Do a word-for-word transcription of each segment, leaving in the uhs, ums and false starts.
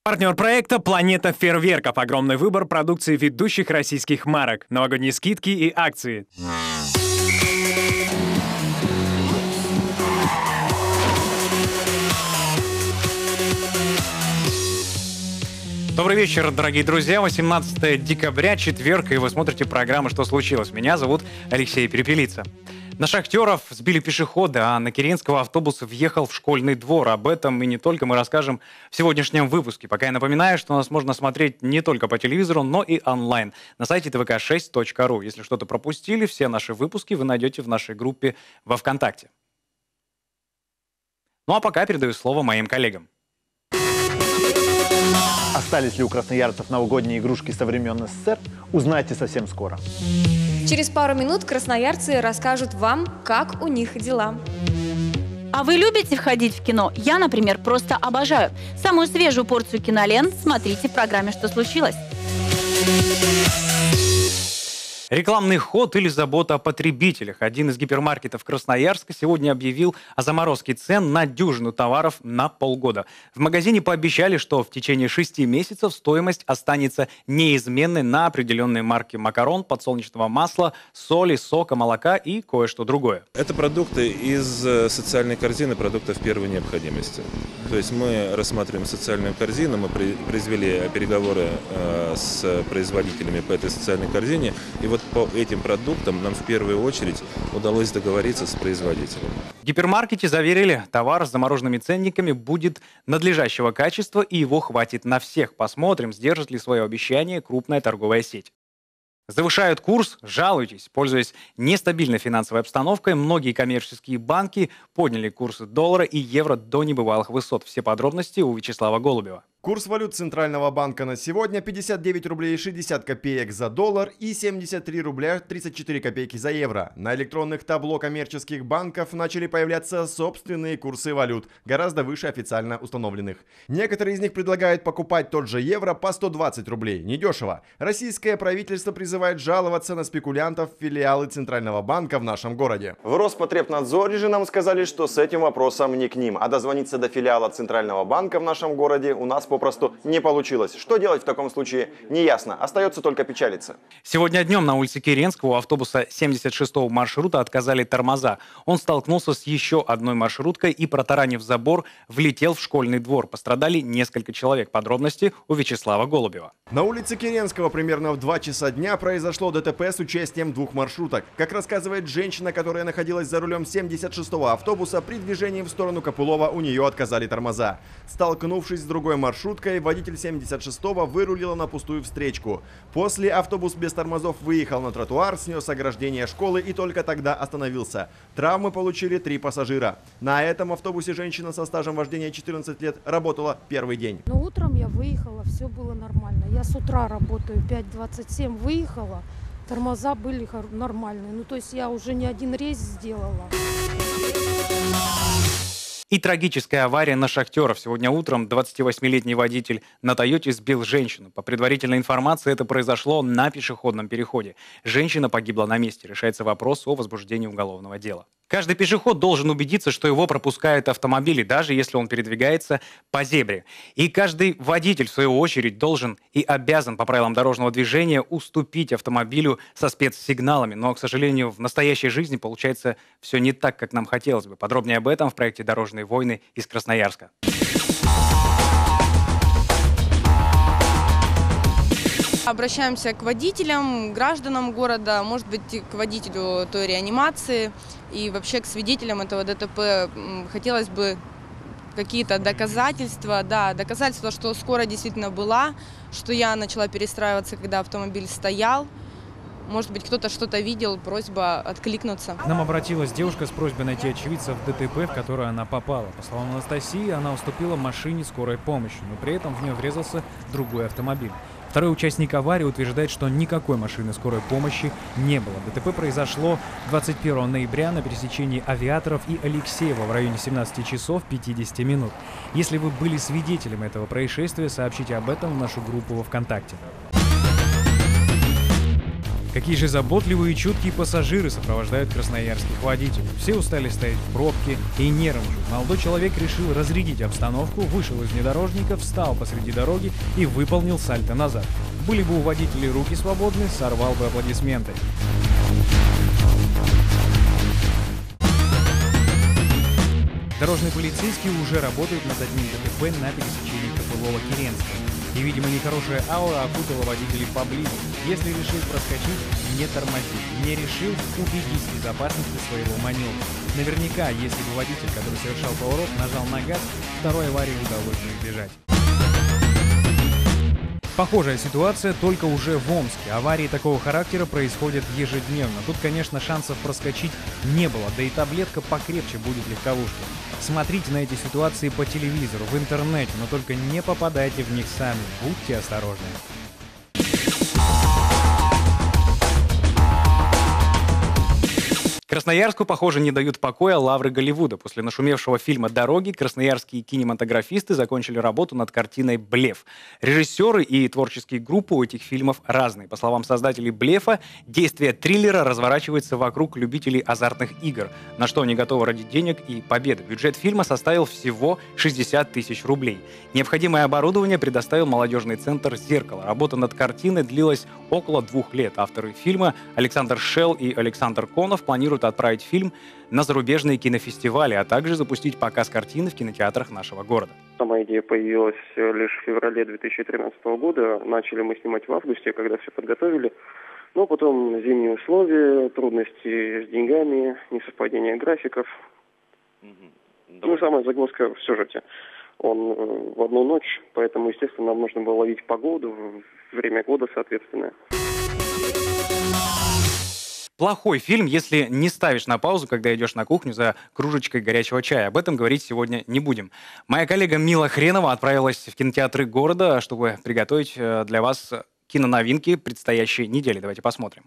Партнер проекта «Планета фейерверков». Огромный выбор продукции ведущих российских марок. Новогодние скидки и акции. Добрый вечер, дорогие друзья. восемнадцатое декабря, четверг, и вы смотрите программу «Что случилось?». Меня зовут Алексей Перепелица. На шахтеров сбили пешехода, а на Киренского автобус въехал в школьный двор. Об этом и не только мы расскажем в сегодняшнем выпуске. Пока я напоминаю, что нас можно смотреть не только по телевизору, но и онлайн на сайте тэ вэ ка шесть точка ру. Если что-то пропустили, все наши выпуски вы найдете в нашей группе во ВКонтакте. Ну а пока передаю слово моим коллегам. Остались ли у красноярцев новогодние игрушки со времен эс эс эс эр, узнаете совсем скоро. Через пару минут красноярцы расскажут вам, как у них дела. А вы любите ходить в кино? Я, например, просто обожаю. Самую свежую порцию кинолент смотрите в программе «Что случилось?». Рекламный ход или забота о потребителях. Один из гипермаркетов Красноярска сегодня объявил о заморозке цен на дюжину товаров на полгода. В магазине пообещали, что в течение шести месяцев стоимость останется неизменной на определенные марки макарон, подсолнечного масла, соли, сока, молока и кое-что другое. Это продукты из социальной корзины продуктов первой необходимости. То есть мы рассматриваем социальную корзину, мы произвели переговоры с производителями по этой социальной корзине, и вот по этим продуктам нам в первую очередь удалось договориться с производителем. В гипермаркете заверили, товар с замороженными ценниками будет надлежащего качества и его хватит на всех. Посмотрим, сдержит ли свое обещание крупная торговая сеть. Завышают курс, жалуйтесь. Пользуясь нестабильной финансовой обстановкой, многие коммерческие банки подняли курсы доллара и евро до небывалых высот. Все подробности у Вячеслава Голубева. Курс валют Центрального банка на сегодня пятьдесят девять рублей шестьдесят копеек за доллар и семьдесят три рубля тридцать четыре копейки за евро. На электронных табло коммерческих банков начали появляться собственные курсы валют, гораздо выше официально установленных. Некоторые из них предлагают покупать тот же евро по сто двадцать рублей. Недешево. Российское правительство призывает жаловаться на спекулянтов в филиалы Центрального банка в нашем городе. В Роспотребнадзоре же нам сказали, что с этим вопросом не к ним, а дозвониться до филиала Центрального банка в нашем городе у нас попросту не получилось. Что делать в таком случае, неясно. Остается только печалиться. Сегодня днем на улице Киренского у автобуса семьдесят шестого маршрута отказали тормоза. Он столкнулся с еще одной маршруткой и, протаранив забор, влетел в школьный двор. Пострадали несколько человек. Подробности у Вячеслава Голубева. На улице Киренского примерно в два часа дня произошло ДТП с участием двух маршруток. Как рассказывает женщина, которая находилась за рулем семьдесят шестого автобуса, при движении в сторону Копылова у нее отказали тормоза. Столкнувшись с другой маршруткой, водитель семьдесят шестого вырулила на пустую встречку. После автобус без тормозов выехал на тротуар, снес ограждение школы и только тогда остановился. Травмы получили три пассажира. На этом автобусе женщина со стажем вождения четырнадцать лет работала первый день. Но утром я выехала, все было нормально. Я с утра работаю, пять двадцать семь выехала, тормоза были нормальные. Ну то есть я уже не один рейс сделала. И трагическая авария на шахтеров. Сегодня утром двадцативосьмилетний водитель на Тойоте сбил женщину. По предварительной информации, это произошло на пешеходном переходе. Женщина погибла на месте. Решается вопрос о возбуждении уголовного дела. Каждый пешеход должен убедиться, что его пропускают автомобили, даже если он передвигается по зебре. И каждый водитель, в свою очередь, должен и обязан по правилам дорожного движения уступить автомобилю со спецсигналами. Но, к сожалению, в настоящей жизни получается все не так, как нам хотелось бы. Подробнее об этом в проекте «Дорожные войны» из Красноярска. Обращаемся к водителям, гражданам города, может быть, к водителю той реанимации и вообще к свидетелям этого ДТП. Хотелось бы какие-то доказательства, да, доказательства, что скорая действительно была, что я начала перестраиваться, когда автомобиль стоял. Может быть, кто-то что-то видел, просьба откликнуться. К нам обратилась девушка с просьбой найти очевидца в ДТП, в которое она попала. По словам Анастасии, она уступила машине скорой помощи, но при этом в нее врезался другой автомобиль. Второй участник аварии утверждает, что никакой машины скорой помощи не было. ДТП произошло двадцать первого ноября на пересечении Авиаторов и Алексеева в районе семнадцати часов пятидесяти минут. Если вы были свидетелем этого происшествия, сообщите об этом в нашу группу во ВКонтакте. Какие же заботливые и чуткие пассажиры сопровождают красноярских водителей. Все устали стоять в пробке и нервничают. Молодой человек решил разрядить обстановку, вышел из внедорожника, встал посреди дороги и выполнил сальто назад. Были бы у водителей руки свободны, сорвал бы аплодисменты. Дорожные полицейские уже работают над одним ДТП на пересечении Копылова-Киренского. И, видимо, нехорошая аура окутала водителей поближе. Если решил проскочить, не тормози. Не решил, убедись в безопасности своего маневра. Наверняка, если бы водитель, который совершал поворот, нажал на газ, второй аварии удалось бы избежать. Похожая ситуация, только уже в Омске. Аварии такого характера происходят ежедневно. Тут, конечно, шансов проскочить не было, да и таблетка покрепче будет легковушки. Смотрите на эти ситуации по телевизору, в интернете, но только не попадайте в них сами. Будьте осторожны. Красноярску, похоже, не дают покоя лавры Голливуда. После нашумевшего фильма «Дороги» красноярские кинематографисты закончили работу над картиной «Блеф». Режиссеры и творческие группы у этих фильмов разные. По словам создателей «Блефа», действие триллера разворачивается вокруг любителей азартных игр, на что они готовы ради денег и победы. Бюджет фильма составил всего шестьдесят тысяч рублей. Необходимое оборудование предоставил молодежный центр «Зеркало». Работа над картиной длилась около двух лет. Авторы фильма Александр Шелл и Александр Конов планируют отправить фильм на зарубежные кинофестивали, а также запустить показ картины в кинотеатрах нашего города. Сама идея появилась лишь в феврале две тысячи тринадцатого года. Начали мы снимать в августе, когда все подготовили. Но потом зимние условия, трудности с деньгами, несовпадение графиков. Mm-hmm. Ну и самая загвоздка в сюжете. Он в одну ночь, поэтому, естественно, нам нужно было ловить погоду, время года соответственное. Плохой фильм, если не ставишь на паузу, когда идешь на кухню за кружечкой горячего чая. Об этом говорить сегодня не будем. Моя коллега Мила Хренова отправилась в кинотеатры города, чтобы приготовить для вас киноновинки предстоящей недели. Давайте посмотрим.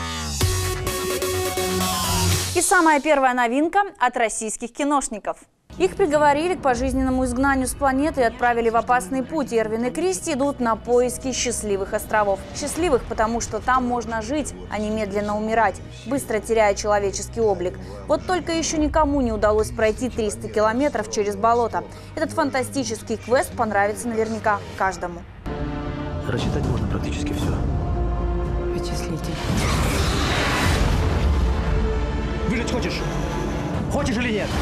И самая первая новинка от российских киношников. Их приговорили к пожизненному изгнанию с планеты и отправили в опасный путь. Эрвин и Кристи идут на поиски счастливых островов. Счастливых, потому что там можно жить, а не медленно умирать, быстро теряя человеческий облик. Вот только еще никому не удалось пройти триста километров через болото. Этот фантастический квест понравится наверняка каждому. Рассчитать можно практически все. Вычислитель. Выжить хочешь? Хочешь или нет?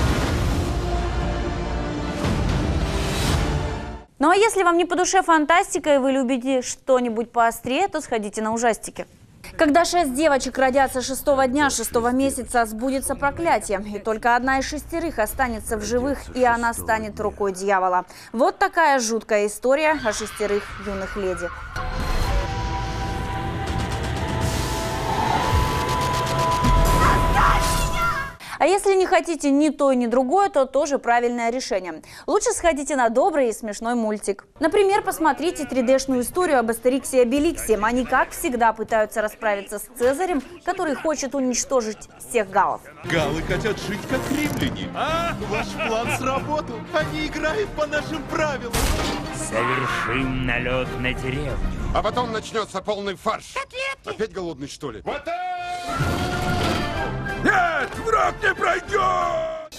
Ну а если вам не по душе фантастика и вы любите что-нибудь поострее, то сходите на ужастики. Когда шесть девочек родятся шестого дня шестого месяца, сбудется проклятие. И только одна из шестерых останется в живых, и она станет рукой дьявола. Вот такая жуткая история о шестерых юных леди. А если не хотите ни то, ни другое, то тоже правильное решение. Лучше сходите на добрый и смешной мультик. Например, посмотрите три дэ-шную историю об Астериксе и Обеликсе. Они, как всегда, пытаются расправиться с Цезарем, который хочет уничтожить всех галлов. Галлы хотят жить как римляне. А, ваш план сработал. Они играют по нашим правилам. Совершим налет на деревню. А потом начнется полный фарш. Котлетки. Опять голодный, что ли? Вот так! Нет, враг не пройдет!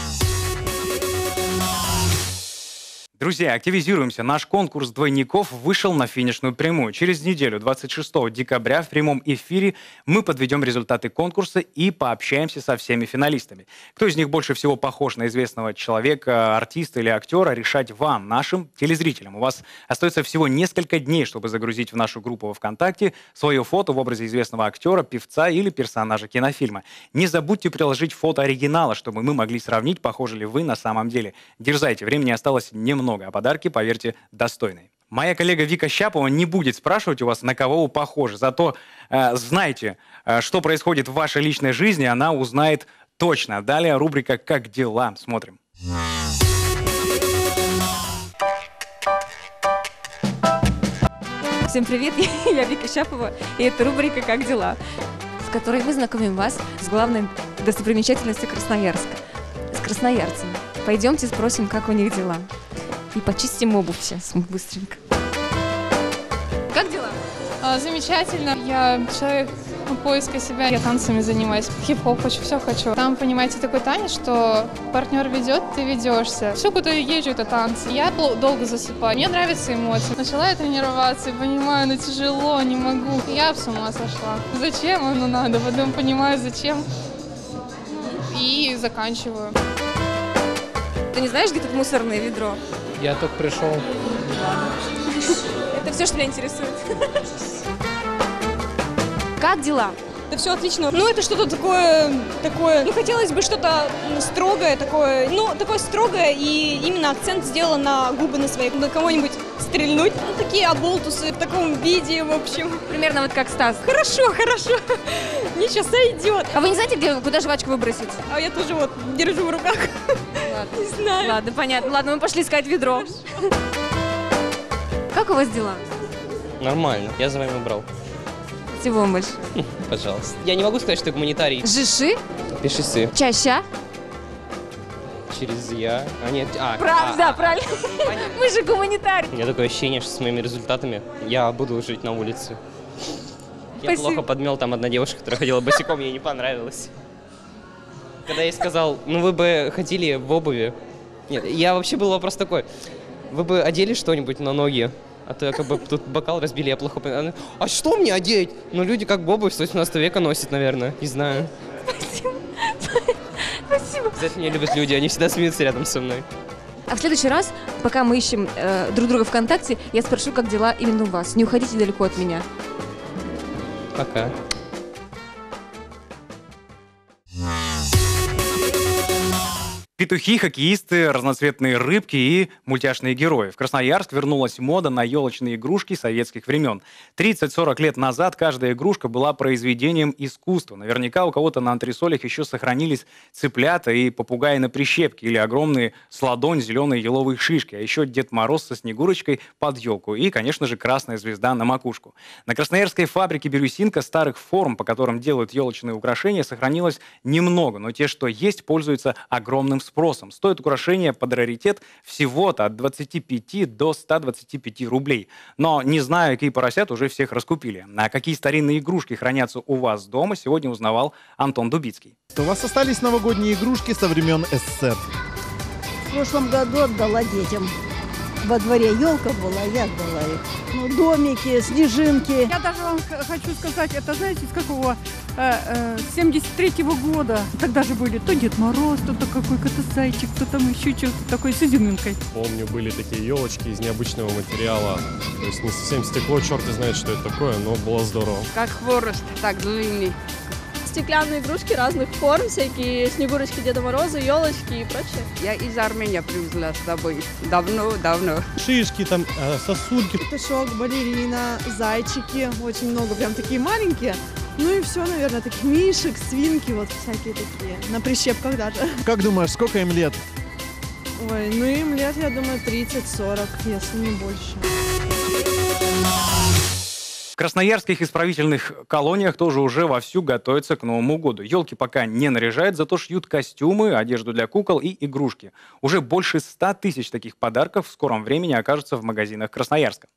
Друзья, активизируемся. Наш конкурс двойников вышел на финишную прямую. Через неделю, двадцать шестого декабря, в прямом эфире мы подведем результаты конкурса и пообщаемся со всеми финалистами. Кто из них больше всего похож на известного человека, артиста или актера, решать вам, нашим телезрителям. У вас остается всего несколько дней, чтобы загрузить в нашу группу во ВКонтакте свое фото в образе известного актера, певца или персонажа кинофильма. Не забудьте приложить фото оригинала, чтобы мы могли сравнить, похожи ли вы на самом деле. Дерзайте, времени осталось немного. Много, а подарки, поверьте, достойные. Моя коллега Вика Щапова не будет спрашивать у вас, на кого вы похожи. Зато э, знайте, э, что происходит в вашей личной жизни, она узнает точно. Далее рубрика «Как дела?». Смотрим. Всем привет, я Вика Щапова, и это рубрика «Как дела?», в которой мы знакомим вас с главной достопримечательностью Красноярска, с красноярцами. Пойдемте спросим, как у них дела. И почистим обувь сейчас быстренько. Как дела? А, замечательно. Я человек Поиска себя. Я танцами занимаюсь, хип-хоп хочу, все хочу. Там, понимаете, такой танец, что партнер ведет, ты ведешься. Все, куда я езжу, это танцы. Я долго засыпаю. Мне нравятся эмоции. Начала я тренироваться и понимаю, ну тяжело, не могу. Я с ума сошла. Зачем оно надо? Потом понимаю, зачем. И заканчиваю. Ты не знаешь, где тут мусорное ведро? Я только пришел. Это все, что меня интересует. Как дела? Да все отлично. Ну, это что-то такое, такое, ну, хотелось бы что-то строгое такое, ну, такое строгое, и именно акцент сделан на губы на свои, на кого-нибудь стрельнуть. Ну, такие оболтусы в таком виде, в общем. Примерно вот как Стас. Хорошо, хорошо. Ничего, сойдет. А вы не знаете, где, куда жвачку выбросить? А я тоже вот держу в руках. Ладно. Не знаю. Ладно, понятно. Ладно, мы пошли искать ведро. Как у вас дела? Нормально. Я за вами убрал. Всего вам больше. Пожалуйста. Я не могу сказать, что я гуманитарий. Жиши? Пиши. Чаща? Через я. А нет, а. Правда, а, правильно. А, мы же гуманитарии. У меня такое ощущение, что с моими результатами я буду жить на улице. Я Спасибо. плохо подмел, там одна девушка, которая ходила босиком, ей не понравилось. Когда я ей сказал, ну вы бы ходили в обуви. Нет, я вообще был вопрос такой. Вы бы одели что-нибудь на ноги? А то я как бы тут бокал разбили, я плохо понял. А что мне одеть? Ну люди как обувь с восемнадцатого века носят, наверное. Не знаю. Спасибо. Спасибо. За это меня любят люди, они всегда смеются рядом со мной. А в следующий раз, пока мы ищем э, друг друга ВКонтакте, я спрошу, как дела именно у вас. Не уходите далеко от меня. Пока. Петухи, хоккеисты, разноцветные рыбки и мультяшные герои. В Красноярск вернулась мода на елочные игрушки советских времен. тридцать-сорок лет назад каждая игрушка была произведением искусства. Наверняка у кого-то на антресолях еще сохранились цыплята и попугаи на прищепке или огромные с ладонь зеленые еловые шишки, а еще Дед Мороз со Снегурочкой под елку и, конечно же, красная звезда на макушку. На красноярской фабрике «Бирюсинка» старых форм, по которым делают елочные украшения, сохранилось немного, но те, что есть, пользуются огромным спросом. Стоит украшение под раритет всего-то от двадцати пяти до ста двадцати пяти рублей. Но не знаю, какие поросят уже всех раскупили. А какие старинные игрушки хранятся у вас дома, сегодня узнавал Антон Дубицкий. У вас остались новогодние игрушки со времен СССР? В прошлом году отдала детям. Во дворе елка была, я отдала их. Ну, домики, снежинки. Я даже вам хочу сказать, это знаете, с какого? семьдесят третьего года. Тогда же были то Дед Мороз, то какой-то зайчик, то там еще что-то такое с изюминкой. Помню, были такие елочки из необычного материала. То есть не совсем стекло, черт знает, что это такое, но было здорово. Как хворост, так длинный. Стеклянные игрушки разных форм, всякие Снегурочки, Деда Мороза, елочки и прочее. Я из Армении привезла с тобой. Давно-давно. Шишки, там, сосульки. Петушок, балерина, зайчики. Очень много, прям такие маленькие. Ну и все, наверное, таких мишек, свинки, вот всякие такие. На прищепках даже. Как думаешь, сколько им лет? Ой, ну им лет, я думаю, тридцать-сорок, если не больше. В красноярских исправительных колониях тоже уже вовсю готовятся к Новому году. Елки пока не наряжают, зато шьют костюмы, одежду для кукол и игрушки. Уже больше ста тысяч таких подарков в скором времени окажутся в магазинах Красноярска.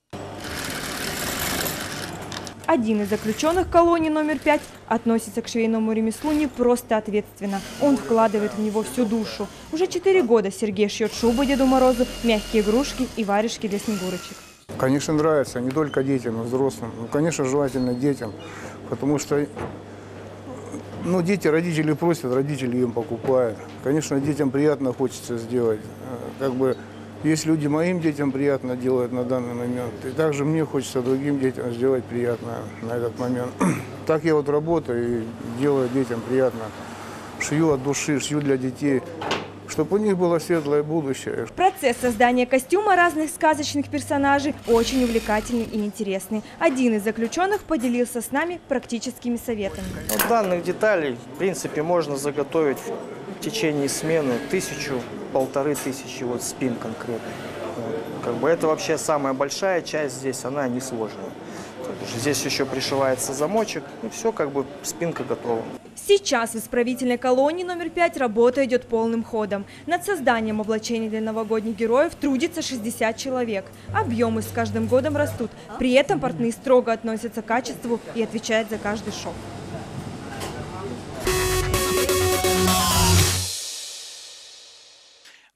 Один из заключенных колонии номер пять относится к швейному ремеслу не просто ответственно. Он вкладывает в него всю душу. Уже четыре года Сергей шьет шубу Деду Морозу, мягкие игрушки и варежки для Снегурочек. Конечно, нравится, не только детям, но и взрослым. Ну, конечно, желательно детям, потому что ну, дети, родители просят, родители им покупают. Конечно, детям приятно хочется сделать. Как бы, есть люди, моим детям приятно делать на данный момент, и также мне хочется другим детям сделать приятно на этот момент. Так я вот работаю и делаю детям приятно. Шью от души, шью для детей, чтобы у них было светлое будущее. Процесс создания костюма разных сказочных персонажей очень увлекательный и интересный. Один из заключенных поделился с нами практическими советами. Вот данных деталей, в принципе, можно заготовить в течение смены тысячу, полторы тысячи вот спин конкретно. Как бы это вообще самая большая часть здесь, она несложная. Здесь еще пришивается замочек, и все, как бы спинка готова. Сейчас в исправительной колонии номер пять работа идет полным ходом. Над созданием облачений для новогодних героев трудится шестьдесят человек. Объемы с каждым годом растут. При этом портные строго относятся к качеству и отвечают за каждый шов.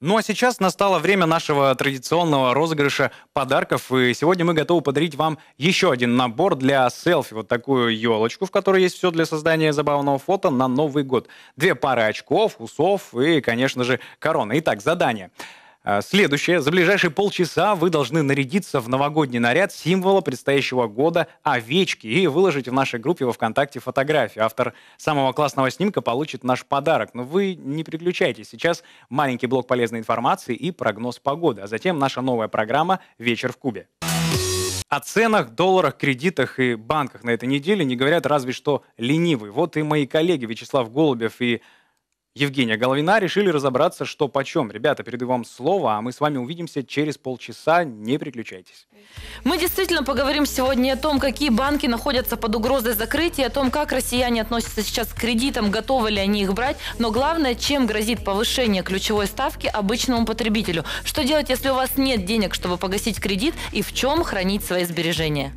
Ну а сейчас настало время нашего традиционного розыгрыша подарков. И сегодня мы готовы подарить вам еще один набор для селфи. Вот такую елочку, в которой есть все для создания забавного фото на Новый год. Две пары очков, усов и, конечно же, корона. Итак, задание. Следующее. За ближайшие полчаса вы должны нарядиться в новогодний наряд символа предстоящего года овечки и выложить в нашей группе во ВКонтакте фотографии. Автор самого классного снимка получит наш подарок. Но вы не переключайтесь. Сейчас маленький блок полезной информации и прогноз погоды. А затем наша новая программа «Вечер в Кубе». О ценах, долларах, кредитах и банках на этой неделе не говорят разве что ленивые. Вот и мои коллеги Вячеслав Голубев и Евгения Головина решили разобраться, что почем. Ребята, передаю вам слово, а мы с вами увидимся через полчаса. Не переключайтесь. Мы действительно поговорим сегодня о том, какие банки находятся под угрозой закрытия, о том, как россияне относятся сейчас к кредитам, готовы ли они их брать, но главное, чем грозит повышение ключевой ставки обычному потребителю. Что делать, если у вас нет денег, чтобы погасить кредит, и в чем хранить свои сбережения?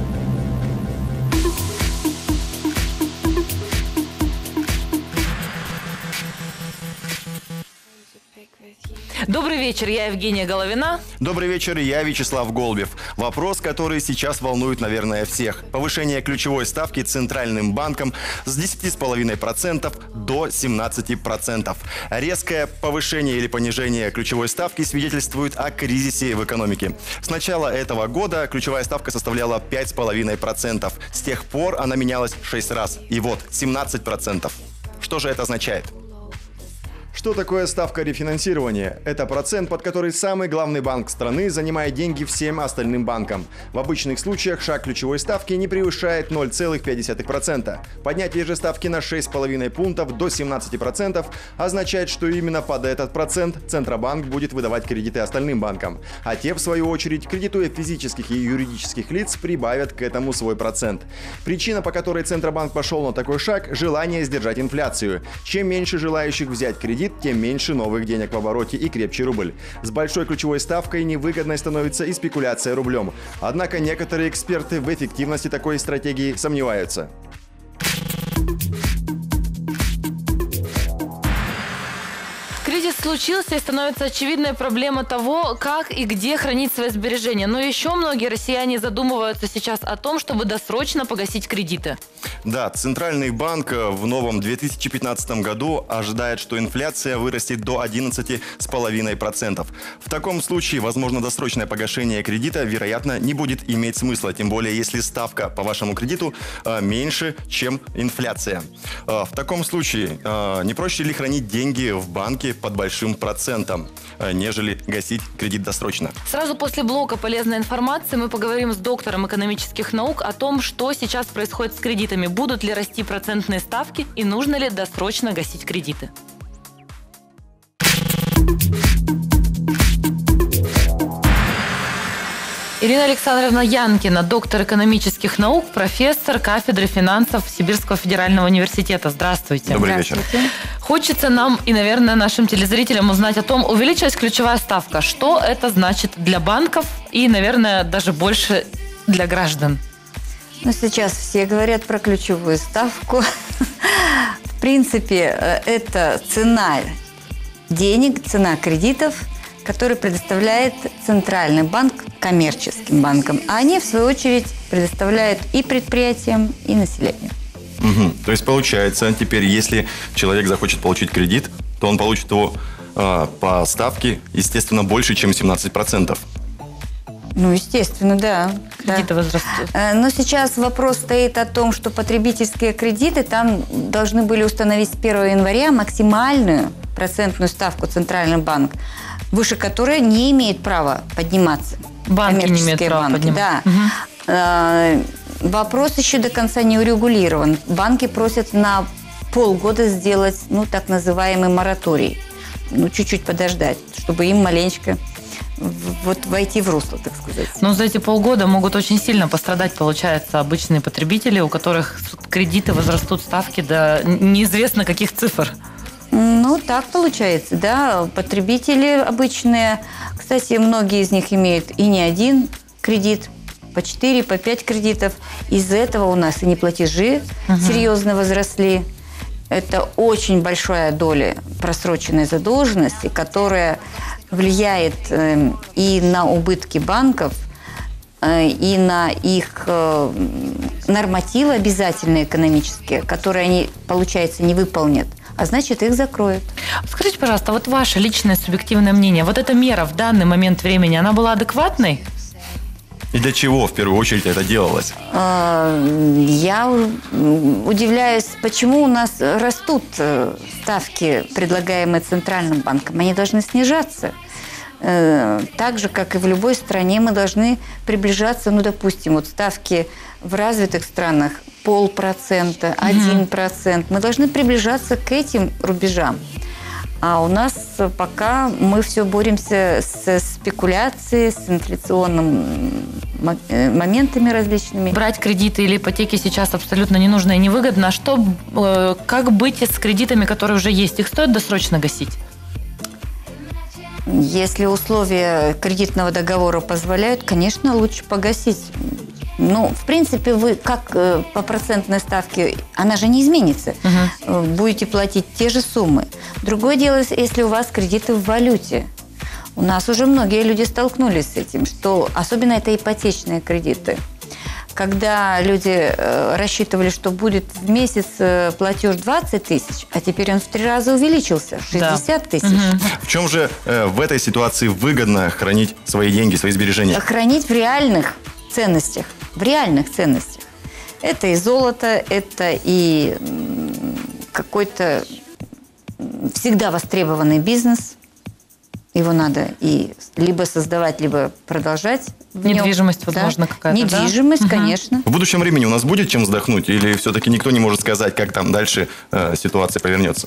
Добрый вечер, я Евгения Головина. Добрый вечер, я Вячеслав Голубев. Вопрос, который сейчас волнует, наверное, всех. Повышение ключевой ставки Центральным банком с десяти целых пяти десятых процента до семнадцати процентов. Резкое повышение или понижение ключевой ставки свидетельствует о кризисе в экономике. С начала этого года ключевая ставка составляла пять целых пять десятых процента. С тех пор она менялась шесть раз. И вот, семнадцать процентов. Что же это означает? Что такое ставка рефинансирования? Это процент, под который самый главный банк страны занимает деньги всем остальным банкам. В обычных случаях шаг ключевой ставки не превышает ноль целых пять десятых процента. Поднятие же ставки на шесть целых пять десятых пунктов до семнадцати процентов означает, что именно под этот процент Центробанк будет выдавать кредиты остальным банкам. А те, в свою очередь, кредитуя физических и юридических лиц, прибавят к этому свой процент. Причина, по которой Центробанк пошел на такой шаг – желание сдержать инфляцию. Чем меньше желающих взять кредит, тем меньше новых денег в обороте и крепче рубль. С большой ключевой ставкой невыгодной становится и спекуляция рублем. Однако некоторые эксперты в эффективности такой стратегии сомневаются. Кризис случился, и становится очевидной проблема того, как и где хранить свои сбережения. Но еще многие россияне задумываются сейчас о том, чтобы досрочно погасить кредиты. Да, Центральный банк в новом две тысячи пятнадцатом году ожидает, что инфляция вырастет до одиннадцати целых пяти десятых процента. В таком случае, возможно, досрочное погашение кредита, вероятно, не будет иметь смысла, тем более, если ставка по вашему кредиту э, меньше, чем инфляция. Э, в таком случае, э, не проще ли хранить деньги в банке под большим процентом, э, нежели гасить кредит досрочно? Сразу после блока полезной информации мы поговорим с доктором экономических наук о том, что сейчас происходит с кредитами. Будут ли расти процентные ставки и нужно ли досрочно гасить кредиты? Ирина Александровна Янкина, доктор экономических наук, профессор кафедры финансов Сибирского федерального университета. Здравствуйте. Добрый вечер. Хочется нам и, наверное, нашим телезрителям узнать о том, увеличилась ключевая ставка. Что это значит для банков и, наверное, даже больше для граждан? Ну, сейчас все говорят про ключевую ставку. В принципе, это цена денег, цена кредитов, которые предоставляет Центральный банк коммерческим банкам. А они, в свою очередь, предоставляют и предприятиям, и населению. Угу. То есть, получается, теперь, если человек захочет получить кредит, то он получит его э, по ставке, естественно, больше, чем семнадцать процентов. Ну, естественно, да. Кредиты да. возрастут. Но сейчас вопрос стоит о том, что потребительские кредиты там должны были установить с первого января максимальную процентную ставку Центральный банк, выше которой не имеет права подниматься. Банки не имеют права банки. подниматься. Да. Угу. Вопрос еще до конца не урегулирован. Банки просят на полгода сделать, ну, так называемый мораторий. Ну, чуть-чуть подождать, чтобы им маленечко вот войти в русло, так сказать. Но за эти полгода могут очень сильно пострадать, получается, обычные потребители, у которых кредиты возрастут ставки до неизвестно каких цифр. Ну, так получается, да. Потребители обычные, кстати, многие из них имеют и не один кредит, по четыре, по пять кредитов. Из-за этого у нас и неплатежи угу. серьезно возросли. Это очень большая доля просроченной задолженности, которая влияет э, и на убытки банков, э, и на их э, нормативы обязательные экономические, которые они, получается, не выполнят, а значит, их закроют. Скажите, пожалуйста, вот ваше личное субъективное мнение, вот эта мера в данный момент времени, она была адекватной? И для чего в первую очередь это делалось? Я удивляюсь, почему у нас растут ставки, предлагаемые Центральным банком. Они должны снижаться. Так же, как и в любой стране, мы должны приближаться, ну, допустим, вот ставки в развитых странах полпроцента, один процент. Мы должны приближаться к этим рубежам. А у нас пока мы все боремся с спекуляцией, с инфляционными моментами различными. Брать кредиты или ипотеки сейчас абсолютно не нужно и невыгодно. А что, э, как быть с кредитами, которые уже есть? Их стоит досрочно гасить? Если условия кредитного договора позволяют, конечно, лучше погасить. Ну, в принципе, вы как э, по процентной ставке, она же не изменится, uh-huh. будете платить те же суммы. Другое дело, если у вас кредиты в валюте. У нас уже многие люди столкнулись с этим, что особенно это ипотечные кредиты. Когда люди э, рассчитывали, что будет в месяц э, платеж двадцать тысяч, а теперь он в три раза увеличился, шестьдесят тысяч. Угу. В чем же э, в этой ситуации выгодно хранить свои деньги, свои сбережения? Хранить в реальных ценностях. В реальных ценностях. Это и золото, это и какой-то всегда востребованный бизнес. Его надо и либо создавать, либо продолжать. Недвижимость, нем. возможно, да. какая-то, Недвижимость, да? конечно. В будущем времени у нас будет чем вздохнуть? Или все-таки никто не может сказать, как там дальше э, ситуация повернется?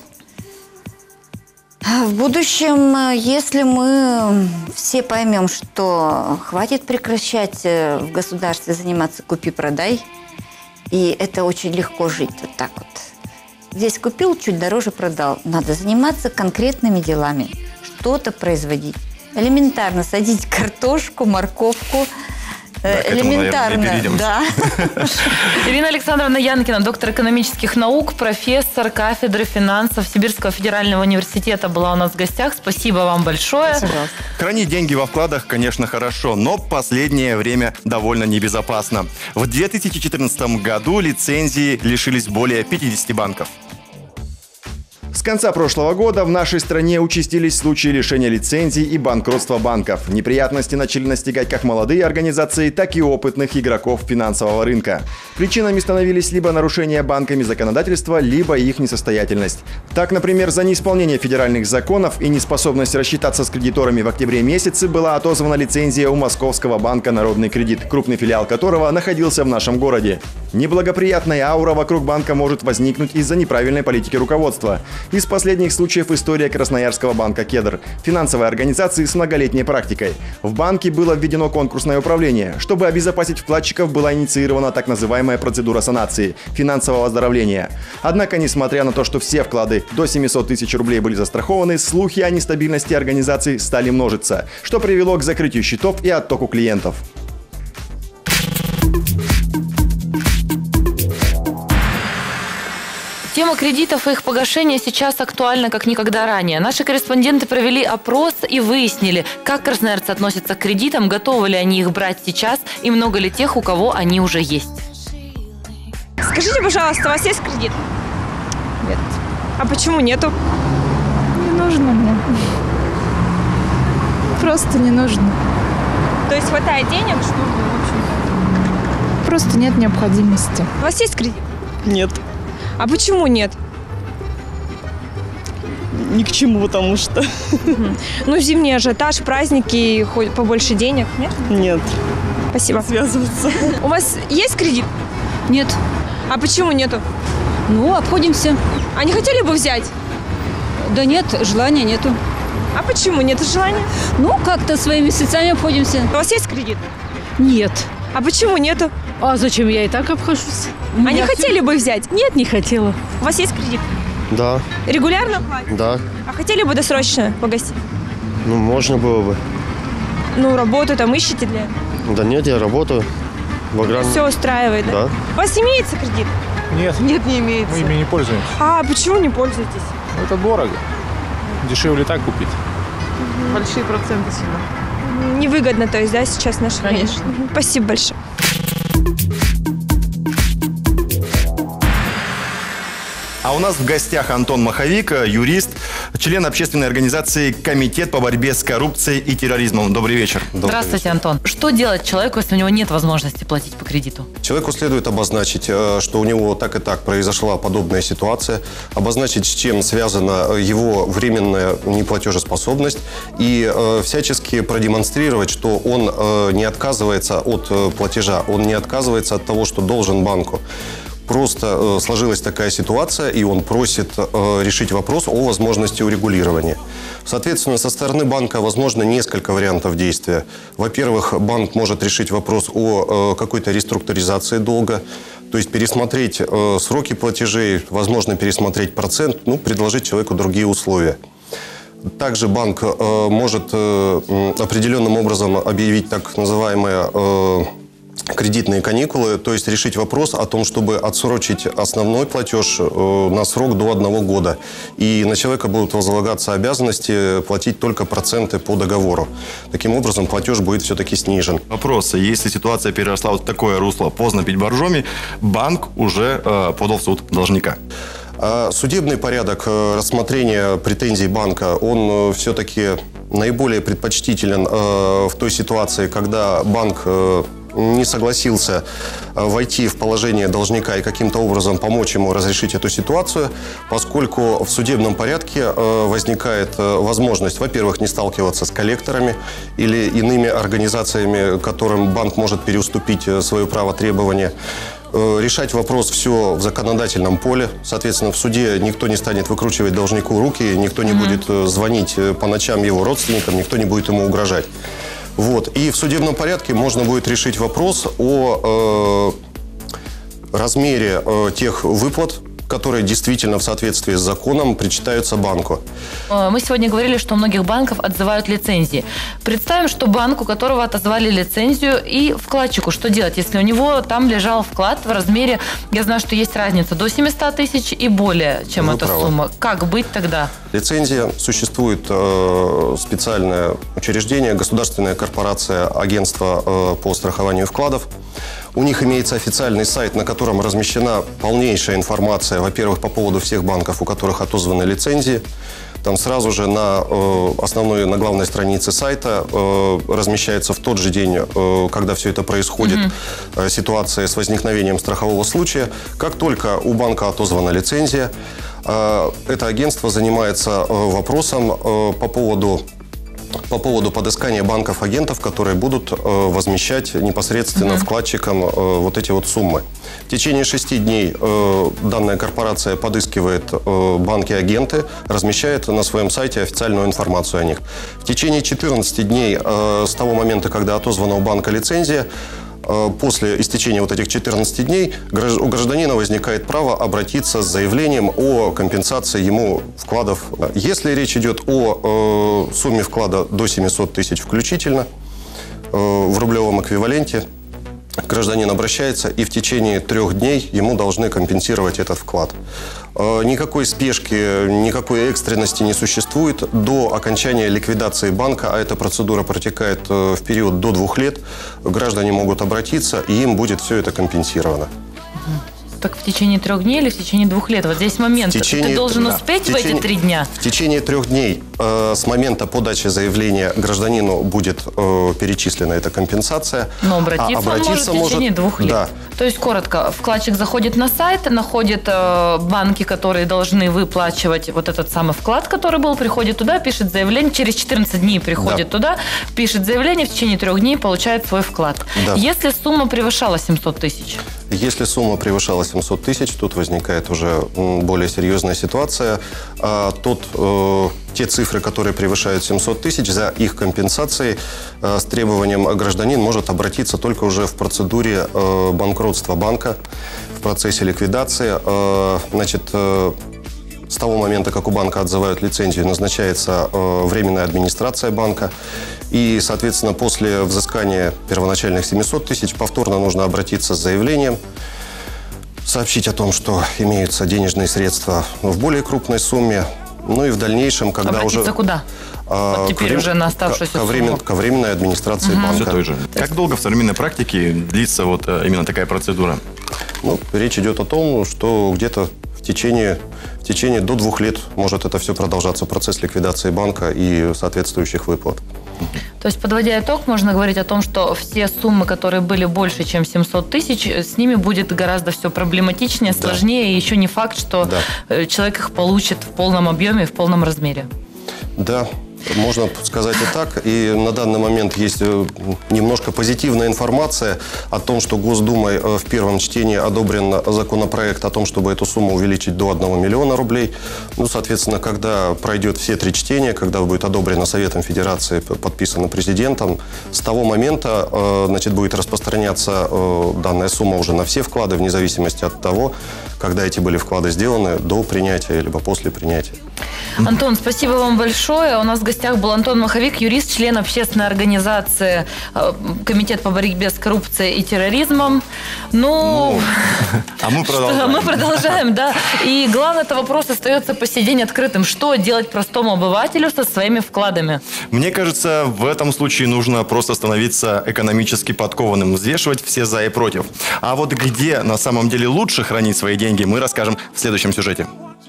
В будущем, если мы все поймем, что хватит прекращать в государстве заниматься купи-продай, и это очень легко жить вот так вот. Здесь купил, чуть дороже продал. Надо заниматься конкретными делами, что-то производить. Элементарно садить картошку, морковку. Да, элементарно, этому, да. Ирина Александровна Янкина, доктор экономических наук, профессор кафедры финансов Сибирского федерального университета, была у нас в гостях. Спасибо вам большое. Спасибо. Хранить деньги во вкладах, конечно, хорошо, но последнее время довольно небезопасно. В две тысячи четырнадцатом году лицензии лишились более пятидесяти банков. С конца прошлого года в нашей стране участились случаи лишения лицензий и банкротства банков. Неприятности начали настигать как молодые организации, так и опытных игроков финансового рынка. Причинами становились либо нарушение банками законодательства, либо их несостоятельность. Так, например, за неисполнение федеральных законов и неспособность рассчитаться с кредиторами в октябре месяце была отозвана лицензия у Московского банка «Народный кредит», крупный филиал которого находился в нашем городе. Неблагоприятная аура вокруг банка может возникнуть из-за неправильной политики руководства. Из последних случаев история Красноярского банка «Кедр» – финансовой организации с многолетней практикой. В банке было введено конкурсное управление. Чтобы обезопасить вкладчиков, была инициирована так называемая процедура санации – финансового оздоровления. Однако, несмотря на то, что все вклады до семисот тысяч рублей были застрахованы, слухи о нестабильности организации стали множиться, что привело к закрытию счетов и оттоку клиентов. Тема кредитов и их погашения сейчас актуальна как никогда ранее. Наши корреспонденты провели опрос и выяснили, как красноярцы относятся к кредитам, готовы ли они их брать сейчас и много ли тех, у кого они уже есть. Скажите, пожалуйста, у вас есть кредит? Нет. А почему нету? Не нужно мне. Просто не нужно. То есть хватает денег, чтобы, в общем-то... Просто нет необходимости. У вас есть кредит? Нет. А почему нет? Ни к чему, потому что. Ну, зимний ажиотаж, праздники, хоть побольше денег, нет? Нет. Спасибо. Связываться. У вас есть кредит? Нет. А почему нету? Ну, обходимся. А не хотели бы взять? Да нет, желания нету. А почему нет желания? Ну, как-то своими средствами обходимся. У вас есть кредит? Нет. А почему нету? А зачем? Я и так обхожусь. А не хотели бы взять? Нет, не хотела. У вас есть кредит? Да. Регулярно платите? Да. А хотели бы досрочно погасить? Ну, можно было бы. Ну, работу там ищете для этого? Да нет, я работаю в аграрном. Все устраивает, да? Да. У вас имеется кредит? Нет. Нет, не имеется. Мы ими не пользуемся. А почему не пользуетесь? Ну, это дорого. Дешевле так купить. Большие проценты сильно. Невыгодно, то есть, да, сейчас наше время? Конечно. Спасибо большое. А у нас в гостях Антон Маховик, юрист, член общественной организации «Комитет по борьбе с коррупцией и терроризмом». Добрый вечер. Добрый Здравствуйте, вечер. Антон. Что делать человеку, если у него нет возможности платить по кредиту? Человеку следует обозначить, что у него так и так произошла подобная ситуация, обозначить, с чем связана его временная неплатежеспособность и всячески продемонстрировать, что он не отказывается от платежа, он не отказывается от того, что должен банку. Просто э, сложилась такая ситуация, и он просит э, решить вопрос о возможности урегулирования. Соответственно, со стороны банка возможно несколько вариантов действия. Во-первых, банк может решить вопрос о э, какой-то реструктуризации долга, то есть пересмотреть э, сроки платежей, возможно, пересмотреть процент, ну, предложить человеку другие условия. Также банк э, может э, определенным образом объявить так называемое э, кредитные каникулы, то есть решить вопрос о том, чтобы отсрочить основной платеж на срок до одного года. И на человека будут возлагаться обязанности платить только проценты по договору. Таким образом, платеж будет все-таки снижен. Вопрос. Если ситуация переросла вот в такое русло, поздно пить боржоми, банк уже э, подал в суд должника. Судебный порядок рассмотрения претензий банка, он все-таки наиболее предпочтителен в той ситуации, когда банк не согласился войти в положение должника и каким-то образом помочь ему разрешить эту ситуацию, поскольку в судебном порядке возникает возможность, во-первых, не сталкиваться с коллекторами или иными организациями, которым банк может переуступить свое право требования, решать вопрос все в законодательном поле. Соответственно, в суде никто не станет выкручивать должнику руки, никто не mm-hmm. будет звонить по ночам его родственникам, никто не будет ему угрожать. Вот. И в судебном порядке можно будет решить вопрос о э, размере э, тех выплат, которые действительно в соответствии с законом причитаются банку. Мы сегодня говорили, что у многих банков отзывают лицензии. Представим, что банк, у которого отозвали лицензию, и вкладчику что делать, если у него там лежал вклад в размере, я знаю, что есть разница, до семисот тысяч и более, чем Вы эта правы. сумма. Как быть тогда? Лицензия. Существует э, специальное учреждение, государственная корпорация, агентство э, по страхованию вкладов. У них имеется официальный сайт, на котором размещена полнейшая информация, во-первых, по поводу всех банков, у которых отозваны лицензии. Там сразу же на э, основной, на главной странице сайта э, размещается в тот же день, э, когда все это происходит, mm-hmm. э, ситуация с возникновением страхового случая. Как только у банка отозвана лицензия, э, это агентство занимается э, вопросом э, по поводу по поводу подыскания банков-агентов, которые будут э, возмещать непосредственно mm-hmm. вкладчикам э, вот эти вот суммы. В течение шести дней э, данная корпорация подыскивает э, банки-агенты, размещает на своем сайте официальную информацию о них. В течение четырнадцати дней э, с того момента, когда отозвана у банка лицензия, после истечения вот этих четырнадцати дней у гражданина возникает право обратиться с заявлением о компенсации ему вкладов. Если речь идет о э, сумме вклада до семисот тысяч включительно, э, в рублевом эквиваленте, гражданин обращается, и в течение трех дней ему должны компенсировать этот вклад. Никакой спешки, никакой экстренности не существует. До окончания ликвидации банка, а эта процедура протекает в период до двух лет, граждане могут обратиться, и им будет все это компенсировано. Так в течение трех дней или в течение двух лет? Вот здесь момент. Течение, ты должен да, успеть в, течение, в эти три дня? В течение трех дней э, с момента подачи заявления гражданину будет э, перечислена эта компенсация. Но обратиться, а обратиться он может в течение может, двух лет. Да. То есть, коротко, вкладчик заходит на сайт, находит э, банки, которые должны выплачивать вот этот самый вклад, который был, приходит туда, пишет заявление, через четырнадцать дней приходит да. туда, пишет заявление, в течение трех дней получает свой вклад. Да. Если сумма превышала семьсот тысяч? Если сумма превышала семьсот тысяч, тут возникает уже более серьезная ситуация. А, тот, э, те цифры, которые превышают семьсот тысяч, за их компенсацией э, с требованием гражданин может обратиться только уже в процедуре э, банкротства банка, в процессе ликвидации. Э, значит, э, с того момента, как у банка отзывают лицензию, назначается э, временная администрация банка. И, соответственно, после взыскания первоначальных семисот тысяч повторно нужно обратиться с заявлением. сообщить о том, что имеются денежные средства в более крупной сумме. Ну и в дальнейшем, когда Обратиться уже... куда? А, вот теперь врем... уже на оставшуюся ко, сумму. времен... ко временной администрации угу. банка. Все той же. Как долго в современной практике длится вот именно такая процедура? Ну, речь идет о том, что где-то в течение, в течение до двух лет может это все продолжаться, процесс ликвидации банка и соответствующих выплат. То есть, подводя итог, можно говорить о том, что все суммы, которые были больше, чем семьсот тысяч, с ними будет гораздо все проблематичнее, да. сложнее, и еще не факт, что да. человек их получит в полном объеме, в полном размере. Да. Можно сказать и так. И на данный момент есть немножко позитивная информация о том, что Госдумой в первом чтении одобрен законопроект о том, чтобы эту сумму увеличить до одного миллиона рублей. Ну, соответственно, когда пройдет все три чтения, когда будет одобрено Советом Федерации, подписано президентом, с того момента, значит, будет распространяться данная сумма уже на все вклады, вне зависимости от того, когда эти были вклады сделаны, до принятия, либо после принятия. Антон, спасибо вам большое. У нас в гостях был Антон Маховик, юрист, член общественной организации Комитет по борьбе с коррупцией и терроризмом. Ну, ну а мы продолжаем. Мы продолжаем, да. И главный это вопрос остается по сей день открытым. Что делать простому обывателю со своими вкладами? Мне кажется, в этом случае нужно просто становиться экономически подкованным, взвешивать все за и против. А вот где на самом деле лучше хранить свои деньги, мы расскажем в следующем сюжете.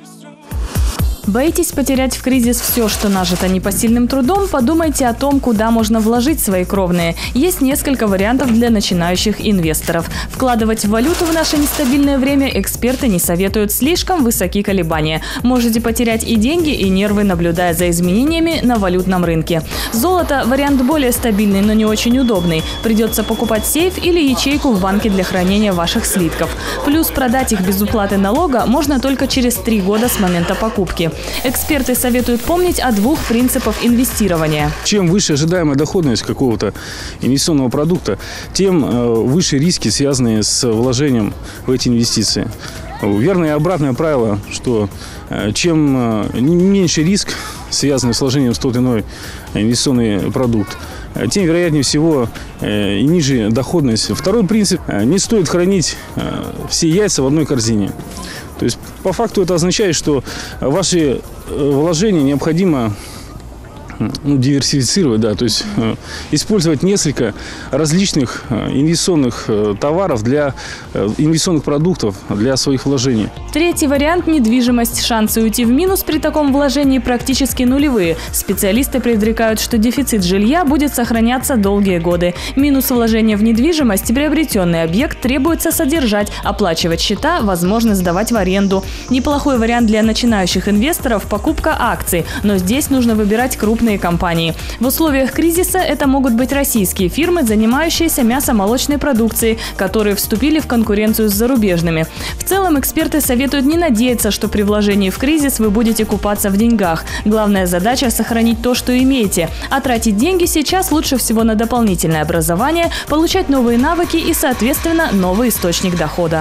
Боитесь потерять в кризис все, что нажито непосильным трудом? Подумайте о том, куда можно вложить свои кровные. Есть несколько вариантов для начинающих инвесторов. Вкладывать в валюту в наше нестабильное время эксперты не советуют, слишком высоки колебания. Можете потерять и деньги, и нервы, наблюдая за изменениями на валютном рынке. Золото – вариант более стабильный, но не очень удобный. Придется покупать сейф или ячейку в банке для хранения ваших слитков. Плюс продать их без уплаты налога можно только через три года с момента покупки. Эксперты советуют помнить о двух принципах инвестирования. Чем выше ожидаемая доходность какого-то инвестиционного продукта, тем выше риски, связанные с вложением в эти инвестиции. Верное и обратное правило, что чем меньше риск, связанный с вложением в тот или иной инвестиционный продукт, тем, вероятнее всего, и ниже доходность. Второй принцип – не стоит хранить все яйца в одной корзине. То есть, по факту это означает, что ваши вложения необходимо ну, диверсифицировать, да, то есть э, использовать несколько различных э, инвестиционных э, товаров для э, инвестиционных продуктов для своих вложений. Третий вариант – недвижимость. Шансы уйти в минус при таком вложении практически нулевые. Специалисты предрекают, что дефицит жилья будет сохраняться долгие годы. Минус вложения в недвижимость – приобретенный объект требуется содержать, оплачивать счета, возможно сдавать в аренду. Неплохой вариант для начинающих инвесторов – покупка акций, но здесь нужно выбирать крупные компании. В условиях кризиса это могут быть российские фирмы, занимающиеся мясо-молочной продукцией, которые вступили в конкуренцию с зарубежными. В целом эксперты советуют не надеяться, что при вложении в кризис вы будете купаться в деньгах. Главная задача – сохранить то, что имеете. А тратить деньги сейчас лучше всего на дополнительное образование, получать новые навыки и, соответственно, новый источник дохода.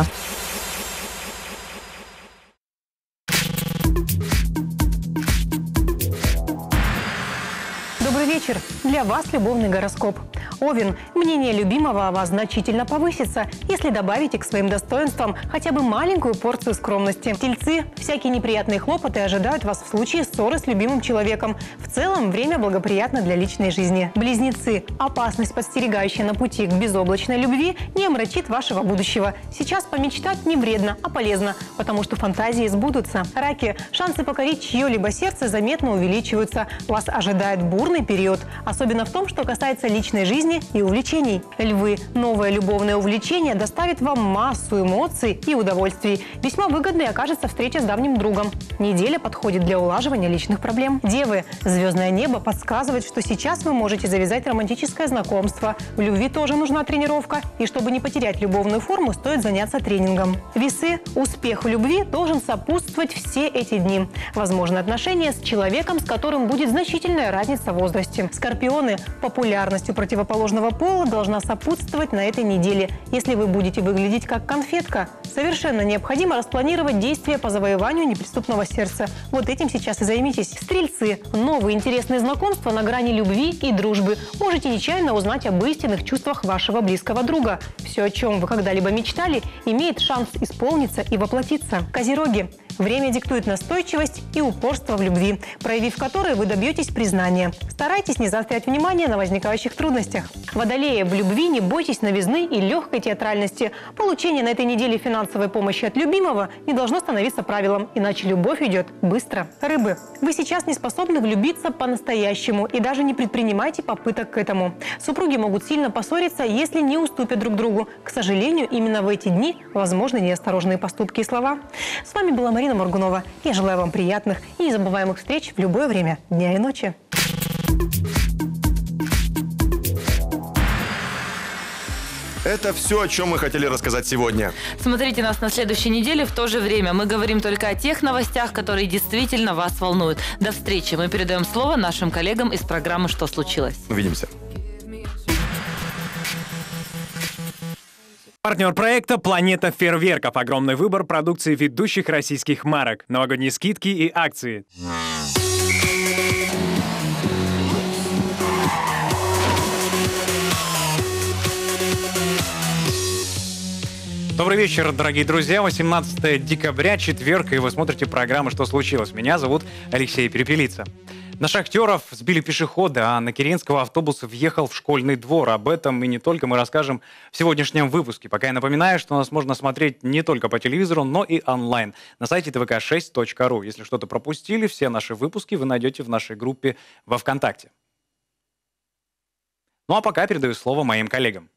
Добрый вечер. Для вас любовный гороскоп. Овен. Мнение любимого о вас значительно повысится, если добавите к своим достоинствам хотя бы маленькую порцию скромности. Тельцы. Всякие неприятные хлопоты ожидают вас в случае ссоры с любимым человеком. В целом, время благоприятно для личной жизни. Близнецы. Опасность, подстерегающая на пути к безоблачной любви, не омрачит вашего будущего. Сейчас помечтать не вредно, а полезно, потому что фантазии сбудутся. Раки. Шансы покорить чье-либо сердце заметно увеличиваются. Вас ожидает бурный период, особенно в том, что касается личной жизни и увлечений. Львы. Новое любовное увлечение доставит вам массу эмоций и удовольствий. Весьма выгодной окажется встреча с давним другом. Неделя подходит для улаживания личных проблем. Девы. Звездное небо подсказывает, что сейчас вы можете завязать романтическое знакомство. В любви тоже нужна тренировка. И чтобы не потерять любовную форму, стоит заняться тренингом. Весы. Успех в любви должен сопутствовать все эти дни. Возможно отношения с человеком, с которым будет значительная разница в возрасте. Скорпионы. миллионы. Популярностью противоположного пола должна сопутствовать на этой неделе. Если вы будете выглядеть как конфетка, совершенно необходимо распланировать действия по завоеванию неприступного сердца. Вот этим сейчас и займитесь. Стрельцы. Новые интересные знакомства на грани любви и дружбы. Можете нечаянно узнать об истинных чувствах вашего близкого друга. Все, о чем вы когда-либо мечтали, имеет шанс исполниться и воплотиться. Козероги. Время диктует настойчивость и упорство в любви, проявив которые вы добьетесь признания. Старайтесь не заострять внимание на возникающих трудностях. Водолеи, в любви не бойтесь новизны и легкой театральности. Получение на этой неделе финансовой помощи от любимого не должно становиться правилом, иначе любовь идет быстро. Рыбы. Вы сейчас не способны влюбиться по-настоящему и даже не предпринимайте попыток к этому. Супруги могут сильно поссориться, если не уступят друг другу. К сожалению, именно в эти дни возможны неосторожные поступки и слова. С вами была Марина Моргунова. Я желаю вам приятных и незабываемых встреч в любое время дня и ночи. Это все, о чем мы хотели рассказать сегодня. Смотрите нас на следующей неделе в то же время. Мы говорим только о тех новостях, которые действительно вас волнуют. До встречи. Мы передаем слово нашим коллегам из программы «Что случилось?». Увидимся. Партнер проекта «Планета фейерверков». Огромный выбор продукции ведущих российских марок. Новогодние скидки и акции. Добрый вечер, дорогие друзья. восемнадцатое декабря, четверг, и вы смотрите программу «Что случилось?». Меня зовут Алексей Перепелица. На шахтеров сбили пешехода, а на Киренского автобус въехал в школьный двор. Об этом и не только мы расскажем в сегодняшнем выпуске. Пока я напоминаю, что нас можно смотреть не только по телевизору, но и онлайн на сайте тэ вэ ка шесть точка ру. Если что-то пропустили, все наши выпуски вы найдете в нашей группе во ВКонтакте. Ну а пока передаю слово моим коллегам.